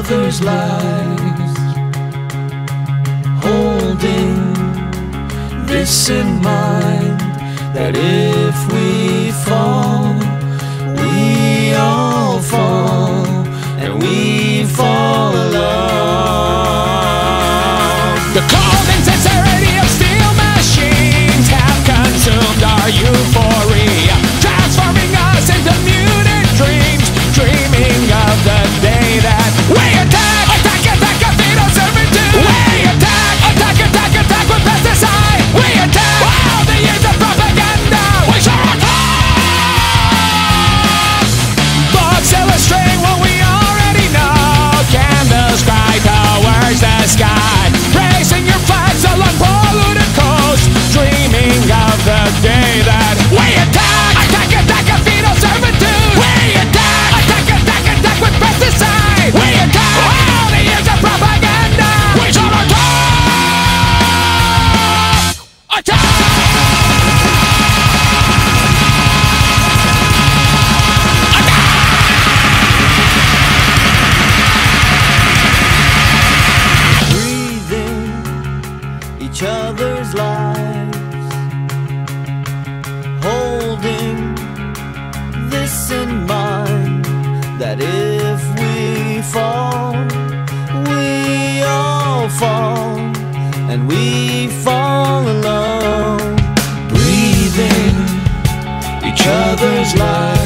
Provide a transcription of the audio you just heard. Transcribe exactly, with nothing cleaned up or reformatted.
other's lives, holding this in mind, that if we fall, we all fall, and we fall alone. The cold and sincerity of steel machines have consumed our euphoria, transforming us into muted dreams, dreaming of the day that we attack, attack, attack, a fetal servitude. We attack, attack, attack, attack with pesticide. We attack all the years of propaganda. We shall attack. Books illustrate what we already know. Candles cry towards the sky, raising your flags along polluted coast, dreaming of the day that we attack, attack, attack, a fetal servitude. We attack, attack, attack, attack with pesticide. We attack all the years of propaganda. We shall attack, attack. Breathing each other's lives, holding this in mind, that if we fall, we all fall, and we fall alone. Breathing each other's lives,